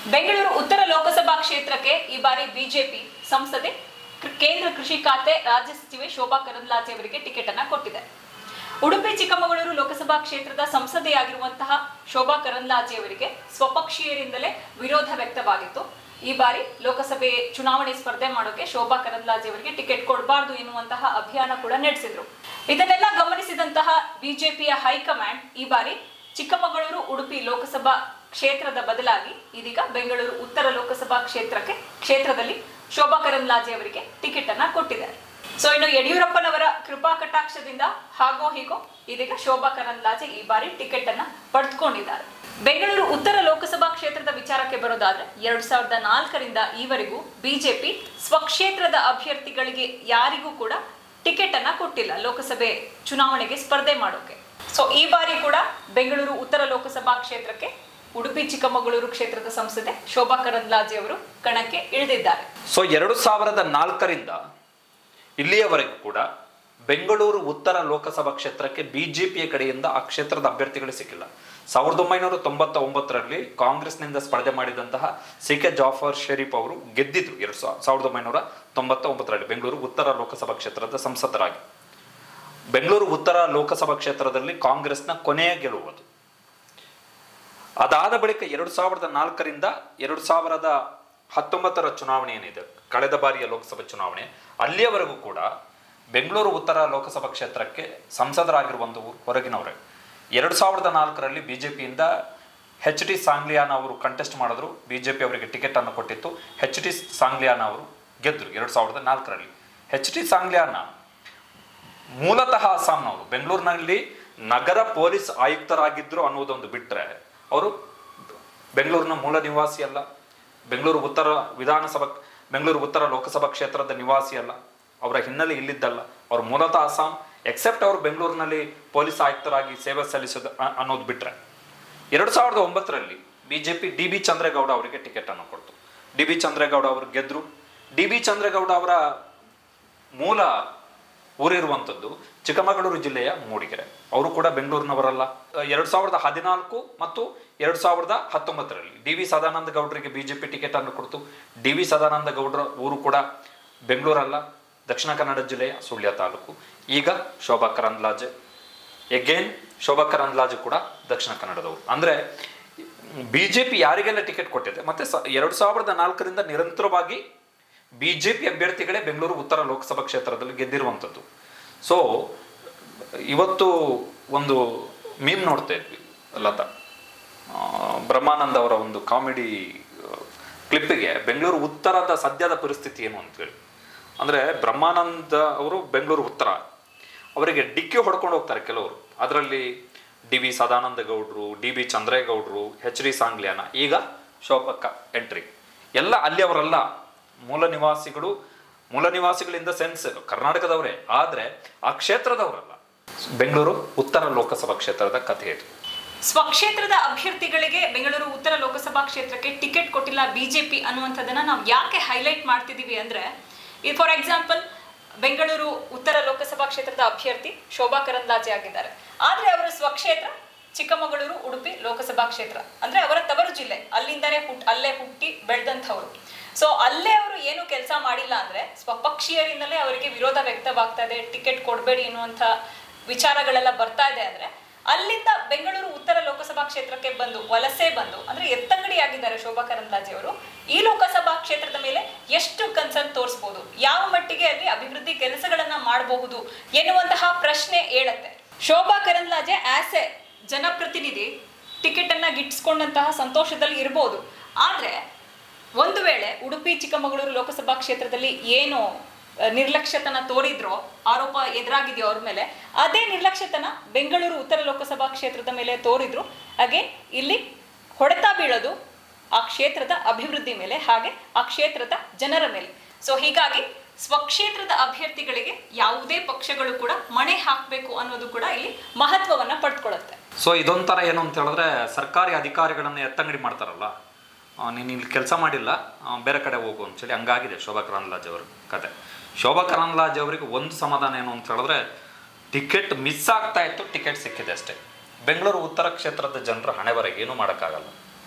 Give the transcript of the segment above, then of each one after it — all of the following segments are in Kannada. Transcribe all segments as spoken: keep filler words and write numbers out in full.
ಬೆಂಗಳೂರು ಉತ್ತರ ಲೋಕಸಭಾ ಕ್ಷೇತ್ರಕ್ಕೆ ಈ ಬಾರಿ ಬಿಜೆಪಿ ಸಂಸದೆ ಕೇಂದ್ರ ಕೃಷಿ ಖಾತೆ ರಾಜ್ಯ ಸಚಿವೆ ಶೋಭಾ ಕರಂದ್ಲಾಜೆ ಅವರಿಗೆ ಟಿಕೆಟ್ ಅನ್ನು ಕೊಟ್ಟಿದೆ. ಉಡುಪಿ ಚಿಕ್ಕಮಗಳೂರು ಲೋಕಸಭಾ ಕ್ಷೇತ್ರದ ಸಂಸದೆಯಾಗಿರುವಂತಹ ಶೋಭಾ ಕರಂದ್ಲಾಜೆ ಅವರಿಗೆ ಸ್ವಪಕ್ಷೀಯರಿಂದಲೇ ವಿರೋಧ ವ್ಯಕ್ತವಾಗಿತ್ತು. ಈ ಬಾರಿ ಲೋಕಸಭೆ ಚುನಾವಣೆ ಸ್ಪರ್ಧೆ ಮಾಡೋಕೆ ಶೋಭಾ ಕರಂದ್ಲಾಜೆ ಅವರಿಗೆ ಟಿಕೆಟ್ ಕೊಡಬಾರದು ಎನ್ನುವಂತಹ ಅಭಿಯಾನ ಕೂಡ ನಡೆಸಿದ್ರು. ಇದನ್ನೆಲ್ಲ ಗಮನಿಸಿದಂತಹ ಬಿಜೆಪಿಯ ಹೈಕಮಾಂಡ್ ಈ ಬಾರಿ ಚಿಕ್ಕಮಗಳೂರು ಉಡುಪಿ ಲೋಕಸಭಾ ಕ್ಷೇತ್ರದ ಬದಲಾಗಿ ಇದೀಗ ಬೆಂಗಳೂರು ಉತ್ತರ ಲೋಕಸಭಾ ಕ್ಷೇತ್ರಕ್ಕೆ ಕ್ಷೇತ್ರದಲ್ಲಿ ಶೋಭಾ ಕರಂದ್ಲಾಜೆ ಅವರಿಗೆ ಟಿಕೆಟ್ ಅನ್ನ ಕೊಟ್ಟಿದ್ದಾರೆ. ಸೊ ಇನ್ನು ಯಡಿಯೂರಪ್ಪನವರ ಕೃಪಾ ಕಟಾಕ್ಷದಿಂದ ಹಾಗೋ ಹೀಗೋ ಇದೀಗ ಶೋಭಾ ಕರಂದ್ಲಾಜೆ ಈ ಬಾರಿ ಟಿಕೆಟ್ ಅನ್ನ ಪಡೆದುಕೊಂಡಿದ್ದಾರೆ. ಬೆಂಗಳೂರು ಉತ್ತರ ಲೋಕಸಭಾ ಕ್ಷೇತ್ರದ ವಿಚಾರಕ್ಕೆ ಬರೋದಾದ್ರೆ ಎರಡ್ ಸಾವಿರದ ನಾಲ್ಕರಿಂದ ಈವರೆಗೂ ಬಿಜೆಪಿ ಸ್ವಕ್ಷೇತ್ರದ ಅಭ್ಯರ್ಥಿಗಳಿಗೆ ಯಾರಿಗೂ ಕೂಡ ಟಿಕೆಟ್ ಅನ್ನ ಕೊಟ್ಟಿಲ್ಲ ಲೋಕಸಭೆ ಚುನಾವಣೆಗೆ ಸ್ಪರ್ಧೆ ಮಾಡೋಕೆ. ಸೊ ಈ ಬಾರಿ ಕೂಡ ಬೆಂಗಳೂರು ಉತ್ತರ ಲೋಕಸಭಾ ಕ್ಷೇತ್ರಕ್ಕೆ ಉಡುಪಿ ಚಿಕ್ಕಮಗಳೂರು ಕ್ಷೇತ್ರದ ಸಂಸದೆ ಶೋಭಾ ಕರಂದ್ಲಾಜೆ ಅವರು ಕಣಕ್ಕೆ ಇಳಿದಿದ್ದಾರೆ. ಸೊ ಎರಡು ಸಾವಿರದ ನಾಲ್ಕರಿಂದ ಇಲ್ಲಿಯವರೆಗೂ ಕೂಡ ಬೆಂಗಳೂರು ಉತ್ತರ ಲೋಕಸಭಾ ಕ್ಷೇತ್ರಕ್ಕೆ ಬಿಜೆಪಿಯ ಕಡೆಯಿಂದ ಆ ಕ್ಷೇತ್ರದ ಅಭ್ಯರ್ಥಿಗಳು ಸಿಕ್ಕಿಲ್ಲ. ಸಾವಿರದ ಒಂಬೈನೂರ ತೊಂಬತ್ತ ಒಂಬತ್ತರಲ್ಲಿ ಕಾಂಗ್ರೆಸ್ನಿಂದ ಸ್ಪರ್ಧೆ ಮಾಡಿದಂತಹ ಸಿ ಕೆ ಜಾಫರ್ ಶರೀಫ್ ಅವರು ಗೆದ್ದಿದ್ರು ಎರಡು ಸಾವಿರದ ಒಂಬೈನೂರ ತೊಂಬತ್ತ ಒಂಬತ್ತರಲ್ಲಿ ಬೆಂಗಳೂರು ಉತ್ತರ ಲೋಕಸಭಾ ಕ್ಷೇತ್ರದ ಸಂಸದರಾಗಿ. ಬೆಂಗಳೂರು ಉತ್ತರ ಲೋಕಸಭಾ ಕ್ಷೇತ್ರದಲ್ಲಿ ಕಾಂಗ್ರೆಸ್ನ ಕೊನೆಯ ಗೆಲುವುದು. ಅದಾದ ಬಳಿಕ ಎರಡು ಸಾವಿರದ ನಾಲ್ಕರಿಂದ ಎರಡು ಸಾವಿರದ ಹತ್ತೊಂಬತ್ತರ ಚುನಾವಣೆ ಏನಿದೆ, ಕಳೆದ ಬಾರಿಯ ಲೋಕಸಭಾ ಚುನಾವಣೆ, ಅಲ್ಲಿಯವರೆಗೂ ಕೂಡ ಬೆಂಗಳೂರು ಉತ್ತರ ಲೋಕಸಭಾ ಕ್ಷೇತ್ರಕ್ಕೆ ಸಂಸದರಾಗಿರುವಂಥವು ಹೊರಗಿನವರೇ. ಎರಡು ಸಾವಿರದ ನಾಲ್ಕರಲ್ಲಿ ಬಿಜೆಪಿಯಿಂದ ಎಚ್ ಟಿ ಸಾಂಗ್ಲಿಯಾನ ಅವರು ಕಂಟೆಸ್ಟ್ ಮಾಡಿದ್ರು. ಬಿಜೆಪಿ ಅವರಿಗೆ ಟಿಕೆಟ್ ಅನ್ನು ಕೊಟ್ಟಿತ್ತು. ಎಚ್ ಟಿ ಸಾಂಗ್ಲಿಯಾನ ಅವರು ಗೆದ್ದರು ಎರಡು ಸಾವಿರದ ನಾಲ್ಕರಲ್ಲಿ. ಎಚ್ ಟಿ ಸಾಂಗ್ಲಿಯಾನ ಮೂಲತಃ ಅಸ್ಸಾಂನವರು, ಬೆಂಗಳೂರಿನಲ್ಲಿ ನಗರ ಪೊಲೀಸ್ ಆಯುಕ್ತರಾಗಿದ್ದರು ಅನ್ನೋದೊಂದು ಬಿಟ್ಟರೆ ಅವರು ಬೆಂಗಳೂರಿನ ಮೂಲ ನಿವಾಸಿ ಅಲ್ಲ. ಬೆಂಗಳೂರು ಉತ್ತರ ವಿಧಾನಸಭಾ ಬೆಂಗಳೂರು ಉತ್ತರ ಲೋಕಸಭಾ ಕ್ಷೇತ್ರದ ನಿವಾಸಿ ಅಲ್ಲ. ಅವರ ಹಿನ್ನೆಲೆ ಇಲ್ಲಿದ್ದಲ್ಲ. ಅವರು ಮೂಲತಃ ಅಸ್ಸಾಂ. ಎಕ್ಸೆಪ್ಟ್ ಅವರು ಬೆಂಗಳೂರಿನಲ್ಲಿ ಪೊಲೀಸ್ ಆಯುಕ್ತರಾಗಿ ಸೇವೆ ಸಲ್ಲಿಸೋದು ಅನ್ನೋದು ಬಿಟ್ಟರೆ ಎರಡು ಸಾವಿರದ ಒಂಬತ್ತರಲ್ಲಿ ಬಿಜೆಪಿ ಡಿ ಬಿ ಚಂದ್ರೇಗೌಡ ಅವರಿಗೆ ಟಿಕೆಟ್ ಅನ್ನು ಕೊಡ್ತು. ಡಿ ಬಿ ಚಂದ್ರೇಗೌಡ ಅವರು ಗೆದ್ದರು. ಡಿ ಬಿ ಚಂದ್ರೇಗೌಡ ಅವರ ಮೂಲ ಊರಿರುವಂಥದ್ದು ಚಿಕ್ಕಮಗಳೂರು ಜಿಲ್ಲೆಯ ಮೂಡಿಗೆರೆ. ಅವರು ಕೂಡ ಬೆಂಗಳೂರಿನವರಲ್ಲ. ಎರಡು ಸಾವಿರದ ಹದಿನಾಲ್ಕು ಮತ್ತು ಎರಡು ಸಾವಿರದ ಹತ್ತೊಂಬತ್ತರಲ್ಲಿ ಡಿ ವಿ ಸದಾನಂದ ಗೌಡರಿಗೆ ಬಿಜೆಪಿ ಟಿಕೆಟ್ ಅನ್ನು ಕೊಡ್ತು. ಡಿ ವಿ ಸದಾನಂದ ಗೌಡರ ಊರು ಕೂಡ ಬೆಂಗಳೂರಲ್ಲ, ದಕ್ಷಿಣ ಕನ್ನಡ ಜಿಲ್ಲೆಯ ಸುಳ್ಯ ತಾಲೂಕು. ಈಗ ಶೋಭಾ ಕರಂದ್ಲಾಜೆ, ಎಗೇನ್ ಶೋಭಾ ಕರಂದ್ಲಾಜೆ ಕೂಡ ದಕ್ಷಿಣ ಕನ್ನಡದವರು. ಅಂದರೆ ಬಿಜೆಪಿ ಯಾರಿಗೆಲ್ಲ ಟಿಕೆಟ್ ಕೊಟ್ಟಿದೆ. ಮತ್ತೆ ಸ ಎರಡು ಸಾವಿರದ ನಾಲ್ಕರಿಂದ ನಿರಂತರವಾಗಿ ಬಿಜೆಪಿ ಅಭ್ಯರ್ಥಿಗಳೇ ಬೆಂಗಳೂರು ಉತ್ತರ ಲೋಕಸಭಾ ಕ್ಷೇತ್ರದಲ್ಲಿ ಗೆದ್ದಿರುವಂಥದ್ದು. ಸೊ ಇವತ್ತು ಒಂದು ಮೀಮ್ ನೋಡ್ತಾ ಇದ್ವಿ, ಲತಾ ಬ್ರಹ್ಮಾನಂದ್ ಅವರ ಒಂದು ಕಾಮಿಡಿ ಕ್ಲಿಪ್ಪಿಗೆ ಬೆಂಗಳೂರು ಉತ್ತರದ ಸದ್ಯದ ಪರಿಸ್ಥಿತಿ ಏನು ಅಂತೇಳಿ. ಅಂದರೆ ಬ್ರಹ್ಮಾನಂದ್ ಅವರು ಬೆಂಗಳೂರು ಉತ್ತರ, ಅವರಿಗೆ ಡಿಕ್ಕಿ ಹೊಡ್ಕೊಂಡು ಹೋಗ್ತಾರೆ ಕೆಲವರು. ಅದರಲ್ಲಿ ಡಿ ವಿ ಸದಾನಂದ ಗೌಡರು, ಡಿ ಬಿ ಚಂದ್ರೇಗೌಡರು, ಎಚ್ ಡಿ ಸಾಂಗ್ಲಿಯಾನ, ಈಗ ಶೋಭಕ್ಕ ಎಂಟ್ರಿ. ಎಲ್ಲ ಅಲ್ಲಿ ಅವರಲ್ಲ, ಮೂಲ ನಿವಾಸಿಗಳು. ಮೂಲ ನಿವಾಸಿಗಳಿಂದ ಸೆನ್ಸ್ ಕರ್ನಾಟಕದವರೇ, ಆದರೆ ಆ ಕ್ಷೇತ್ರದವರಲ್ಲ. ಬೆಂಗಳೂರು ಉತ್ತರ ಲೋಕಸಭಾ ಕ್ಷೇತ್ರದ ಕಥೆ ಇದು. ಸ್ವಕ್ಷೇತ್ರದ ಅಭ್ಯರ್ಥಿಗಳಿಗೆ ಬೆಂಗಳೂರು ಉತ್ತರ ಲೋಕಸಭಾ ಕ್ಷೇತ್ರಕ್ಕೆ ಟಿಕೆಟ್ ಕೊಟ್ಟಿಲ್ಲ ಬಿಜೆಪಿ ಅನ್ನುವಂಥದ್ದನ್ನ ನಾವು ಯಾಕೆ ಹೈಲೈಟ್ ಮಾಡ್ತಿದೀವಿ ಅಂದ್ರೆ, ಈ ಫಾರ್ ಎಕ್ಸಾಂಪಲ್ ಬೆಂಗಳೂರು ಉತ್ತರ ಲೋಕಸಭಾ ಕ್ಷೇತ್ರದ ಅಭ್ಯರ್ಥಿ ಶೋಭಾ ಕರಂದ್ಲಾಜೆ ಆಗಿದ್ದಾರೆ. ಆದ್ರೆ ಅವರ ಸ್ವಕ್ಷೇತ್ರ ಚಿಕ್ಕಮಗಳೂರು ಉಡುಪಿ ಲೋಕಸಭಾ ಕ್ಷೇತ್ರ, ಅಂದ್ರೆ ಅವರ ತವರು ಜಿಲ್ಲೆ, ಅಲ್ಲಿಂದನೇ ಹುಟ್ ಅಲ್ಲೇ ಹುಟ್ಟಿ ಬೆಳೆದಂಥವ್ರು. ಸೊ ಅಲ್ಲೇ ಅವರು ಏನು ಕೆಲಸ ಮಾಡಿಲ್ಲ ಅಂದ್ರೆ ಸ್ವಪಕ್ಷೀಯರಿಂದಲೇ ಅವರಿಗೆ ವಿರೋಧ ವ್ಯಕ್ತವಾಗ್ತಾ ಇದೆ, ಟಿಕೆಟ್ ಕೊಡಬೇಡಿ ಎನ್ನುವಂಥ ವಿಚಾರಗಳೆಲ್ಲ ಬರ್ತಾ ಇದೆ. ಅಂದ್ರೆ ಅಲ್ಲಿಂದ ಬೆಂಗಳೂರು ಉತ್ತರ ಲೋಕಸಭಾ ಕ್ಷೇತ್ರಕ್ಕೆ ಬಂದು ವಲಸೆ ಬಂದು ಅಂದ್ರೆ ಎತ್ತಂಗಡಿಯಾಗಿದ್ದಾರೆ ಶೋಭಾ ಕರಂದ್ಲಾಜೆ ಅವರು. ಈ ಲೋಕಸಭಾ ಕ್ಷೇತ್ರದ ಮೇಲೆ ಎಷ್ಟು ಕನ್ಸರ್ನ್ ತೋರಿಸಬಹುದು, ಯಾವ ಮಟ್ಟಿಗೆ ಅಲ್ಲಿ ಅಭಿವೃದ್ಧಿ ಕೆಲಸಗಳನ್ನ ಮಾಡಬಹುದು ಎನ್ನುವಂತಹ ಪ್ರಶ್ನೆ ಏಳತ್ತೆ. ಶೋಭಾ ಕರಂದ್ಲಾಜೆ ಆಸ್ ಎ ಜನಪ್ರತಿನಿಧಿ ಟಿಕೆಟ್ ಅನ್ನ ಗಿಟ್ಟಿಸ್ಕೊಂಡಂತಹ ಸಂತೋಷದಲ್ಲಿ ಇರಬಹುದು. ಆದ್ರೆ ಒಂದು ವೇಳೆ ಉಡುಪಿ ಚಿಕ್ಕಮಗಳೂರು ಲೋಕಸಭಾ ಕ್ಷೇತ್ರದಲ್ಲಿ ಏನು ನಿರ್ಲಕ್ಷ್ಯತನ ತೋರಿದ್ರೋ, ಆರೋಪ ಎದುರಾಗಿದೆಯೋ ಅವ್ರ ಮೇಲೆ, ಅದೇ ನಿರ್ಲಕ್ಷ್ಯತನ ಬೆಂಗಳೂರು ಉತ್ತರ ಲೋಕಸಭಾ ಕ್ಷೇತ್ರದ ಮೇಲೆ ತೋರಿದ್ರು. ಹಾಗೆ ಇಲ್ಲಿ ಹೊಡೆತ ಬೀಳೋದು ಆ ಕ್ಷೇತ್ರದ ಅಭಿವೃದ್ಧಿ ಮೇಲೆ, ಹಾಗೆ ಆ ಕ್ಷೇತ್ರದ ಜನರ ಮೇಲೆ. ಸೊ ಹೀಗಾಗಿ ಸ್ವಕ್ಷೇತ್ರದ ಅಭ್ಯರ್ಥಿಗಳಿಗೆ ಯಾವುದೇ ಪಕ್ಷಗಳು ಕೂಡ ಮಣೆ ಹಾಕಬೇಕು ಅನ್ನೋದು ಕೂಡ ಇಲ್ಲಿ ಮಹತ್ವವನ್ನ ಪಡ್ಕೊಳ್ಳುತ್ತೆ. ಸೊ ಇದೊಂಥರ ಏನು ಅಂತ ಹೇಳಿದ್ರೆ, ಸರ್ಕಾರಿ ಅಧಿಕಾರಿಗಳನ್ನ ಎತ್ತಂಗಡಿ ಮಾಡ್ತಾರಲ್ಲ, ನೀನು ಇಲ್ಲಿ ಕೆಲಸ ಮಾಡಿಲ್ಲ, ಬೇರೆ ಕಡೆ ಹೋಗು ಅಂತೇಳಿ. ಹಂಗಾಗಿದೆ ಶೋಭಾ ಕರಂದ್ಲಾಜೆ ಅವ್ರ ಕತೆ. ಶೋಭಾ ಕರಂದ್ಲಾಜೆ ಅವರಿಗೆ ಒಂದು ಸಮಾಧಾನ ಏನು ಅಂತ ಹೇಳಿದ್ರೆ, ಟಿಕೆಟ್ ಮಿಸ್ ಆಗ್ತಾ ಇತ್ತು, ಟಿಕೆಟ್ ಸಿಕ್ಕಿದೆ ಅಷ್ಟೇ. ಬೆಂಗಳೂರು ಉತ್ತರ ಕ್ಷೇತ್ರದ ಜನರ ಹಣೆಬರ ಏನೂ ಮಾಡೋಕ್ಕಾಗಲ್ಲ.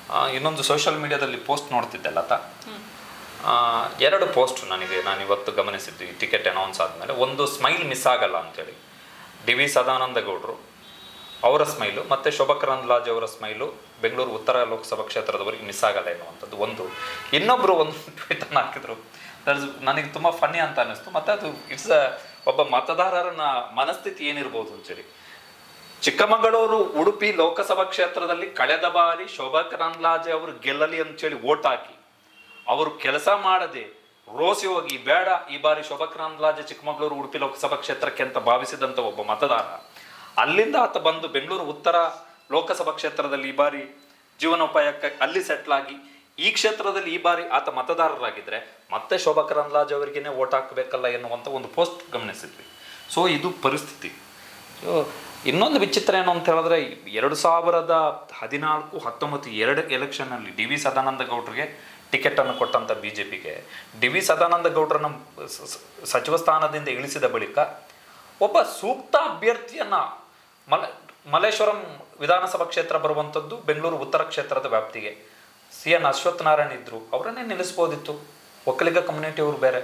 ಇನ್ನೊಂದು ಸೋಷಿಯಲ್ ಮೀಡಿಯಾದಲ್ಲಿ ಪೋಸ್ಟ್ ನೋಡ್ತಿದ್ದೆ ಲತಾ, ಎರಡು ಪೋಸ್ಟ್ ನನಗೆ ನಾನು ಇವತ್ತು ಗಮನಿಸಿದ್ದು ಈ ಟಿಕೆಟ್ ಅನೌನ್ಸ್ ಆದಮೇಲೆ. ಒಂದು ಸ್ಮೈಲ್ ಮಿಸ್ ಆಗಲ್ಲ ಅಂತೇಳಿ ಡಿ ವಿ ಸದಾನಂದ ಗೌಡರು ಅವರ ಸ್ಮೈಲು ಮತ್ತು ಶೋಭಾ ಕರಂದ್ಲಾಜೆ ಅವರ ಸ್ಮೈಲು ಬೆಂಗಳೂರು ಉತ್ತರ ಲೋಕಸಭಾ ಕ್ಷೇತ್ರದವರಿಗೆ ಮಿಸ್ ಆಗಲ್ಲ ಎನ್ನುವಂಥದ್ದು ಒಂದು. ಇನ್ನೊಬ್ಬರು ಒಂದು ಟ್ವೀಟನ್ನು ಹಾಕಿದ್ರು, ನನಗೆ ತುಂಬ ಫನ್ನಿ ಅಂತ ಅನ್ನಿಸ್ತು. ಮತ್ತು ಅದು ಇಟ್ಸ್ ಒಬ್ಬ ಮತದಾರರನ ಮನಸ್ಥಿತಿ ಏನಿರ್ಬೋದು ಅಂತೇಳಿ. ಚಿಕ್ಕಮಗಳೂರು ಉಡುಪಿ ಲೋಕಸಭಾ ಕ್ಷೇತ್ರದಲ್ಲಿ ಕಳೆದ ಬಾರಿ ಶೋಭಾ ಕರಂದ್ಲಾಜೆ ಅವರು ಗೆಲ್ಲಲಿ ಅಂತೇಳಿ ಓಟ್ ಹಾಕಿ ಅವರು ಕೆಲಸ ಮಾಡದೆ ರೋಸಿ ಹೋಗಿ ಬೇಡ ಈ ಬಾರಿ ಶೋಭಾ ಕರಂದ್ಲಾಜೆ ಚಿಕ್ಕಮಗಳೂರು ಉಡುಪಿ ಲೋಕಸಭಾ ಕ್ಷೇತ್ರಕ್ಕೆ ಅಂತ ಭಾವಿಸಿದಂಥ ಒಬ್ಬ ಮತದಾರ ಅಲ್ಲಿಂದ ಆತ ಬಂದು ಬೆಂಗಳೂರು ಉತ್ತರ ಲೋಕಸಭಾ ಕ್ಷೇತ್ರದಲ್ಲಿ ಈ ಬಾರಿ ಜೀವನೋಪಾಯಕ್ಕೆ ಅಲ್ಲಿ ಸೆಟ್ಲ್ ಆಗಿ ಈ ಕ್ಷೇತ್ರದಲ್ಲಿ ಈ ಬಾರಿ ಆತ ಮತದಾರರಾಗಿದ್ದರೆ ಮತ್ತೆ ಶೋಭಾ ಕರಂದ್ಲಾಜೆ ಅವರಿಗೇನೆ ಓಟ್ ಹಾಕಬೇಕಲ್ಲ ಎನ್ನುವಂಥ ಒಂದು ಪೋಸ್ಟ್ ಗಮನಿಸಿದ್ವಿ. ಸೊ ಇದು ಪರಿಸ್ಥಿತಿ. ಸೊ ಇನ್ನೊಂದು ವಿಚಿತ್ರ ಏನು ಅಂತ ಹೇಳಿದ್ರೆ, ಎರಡು ಸಾವಿರದ ಹದಿನಾಲ್ಕು ಹತ್ತೊಂಬತ್ತು ಎರಡು ಎಲೆಕ್ಷನ್ನಲ್ಲಿ ಡಿ ವಿ ಸದಾನಂದ ಗೌಡರಿಗೆ ಟಿಕೆಟನ್ನು ಕೊಟ್ಟಂಥ ಬಿ ಜೆ ಪಿಗೆ ಡಿ ವಿ ಸದಾನಂದ ಗೌಡರನ್ನು ಸಚಿವ ಸ್ಥಾನದಿಂದ ಇಳಿಸಿದ ಬಳಿಕ ಒಬ್ಬ ಸೂಕ್ತ ಅಭ್ಯರ್ಥಿಯನ್ನು ಮಲ ಮಲ್ಲೇಶ್ವರಂ ವಿಧಾನಸಭಾ ಕ್ಷೇತ್ರ ಬರುವಂಥದ್ದು ಬೆಂಗಳೂರು ಉತ್ತರ ಕ್ಷೇತ್ರದ ವ್ಯಾಪ್ತಿಗೆ ಸಿ ಎನ್ ಅಶ್ವಥ್ ನಾರಾಯಣ್ ಇದ್ದರು, ಅವರನ್ನೇ ನಿಲ್ಲಿಸ್ಬೋದಿತ್ತು. ಒಕ್ಕಲಿಗ ಕಮ್ಯುನಿಟಿಯವರು ಬೇರೆ.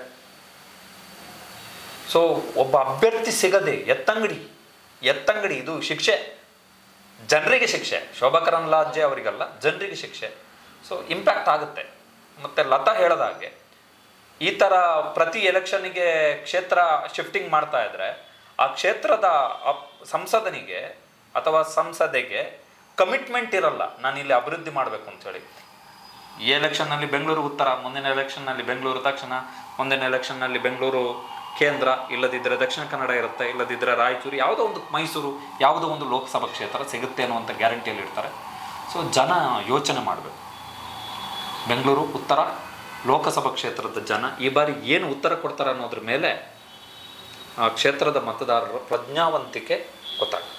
ಸೊ ಒಬ್ಬ ಅಭ್ಯರ್ಥಿ ಸಿಗದೆ ಎತ್ತಂಗಡಿ ಎತ್ತಂಗಡಿ ಇದು ಶಿಕ್ಷೆ, ಜನರಿಗೆ ಶಿಕ್ಷೆ. ಶೋಭಾ ಕರಂದ್ಲಾಜೆ ಅವರಿಗಲ್ಲ, ಜನರಿಗೆ ಶಿಕ್ಷೆ. ಸೊ ಇಂಪ್ಯಾಕ್ಟ್ ಆಗುತ್ತೆ. ಮತ್ತು ಲತಾ ಹೇಳಿದ ಹಾಗೆ ಈ ಥರ ಪ್ರತಿ ಎಲೆಕ್ಷನ್ನಿಗೆ ಕ್ಷೇತ್ರ ಶಿಫ್ಟಿಂಗ್ ಮಾಡ್ತಾ ಇದ್ರೆ ಆ ಕ್ಷೇತ್ರದ ಸಂಸದನಿಗೆ ಅಥವಾ ಸಂಸದೆಗೆ ಕಮಿಟ್ಮೆಂಟ್ ಇರಲ್ಲ, ನಾನು ಇಲ್ಲಿ ಅಭಿವೃದ್ಧಿ ಮಾಡಬೇಕು ಅಂಥೇಳಿ. ಈ ಎಲೆಕ್ಷನ್ನಲ್ಲಿ ಬೆಂಗಳೂರು ಉತ್ತರ, ಮುಂದಿನ ಎಲೆಕ್ಷನ್ನಲ್ಲಿ ಬೆಂಗಳೂರು ದಕ್ಷಿಣ, ಮುಂದಿನ ಎಲೆಕ್ಷನ್ನಲ್ಲಿ ಬೆಂಗಳೂರು ಕೇಂದ್ರ, ಇಲ್ಲದಿದ್ದರೆ ದಕ್ಷಿಣ ಕನ್ನಡ ಇರುತ್ತೆ, ಇಲ್ಲದಿದ್ದರೆ ರಾಯಚೂರು, ಯಾವುದೋ ಒಂದು ಮೈಸೂರು, ಯಾವುದೋ ಒಂದು ಲೋಕಸಭಾ ಕ್ಷೇತ್ರ ಸಿಗುತ್ತೆ ಅನ್ನುವಂಥ ಗ್ಯಾರಂಟಿಯಲ್ಲಿ ಇರ್ತಾರೆ. ಸೊ ಜನ ಯೋಚನೆ ಮಾಡಬೇಕು. ಬೆಂಗಳೂರು ಉತ್ತರ ಲೋಕಸಭಾ ಕ್ಷೇತ್ರದ ಜನ ಈ ಬಾರಿ ಏನು ಉತ್ತರ ಕೊಡ್ತಾರೆ ಅನ್ನೋದ್ರ ಮೇಲೆ ಆ ಕ್ಷೇತ್ರದ ಮತದಾರರ ಪ್ರಜ್ಞಾವಂತಿಕೆ ಗೊತ್ತಾಗ್ತದೆ.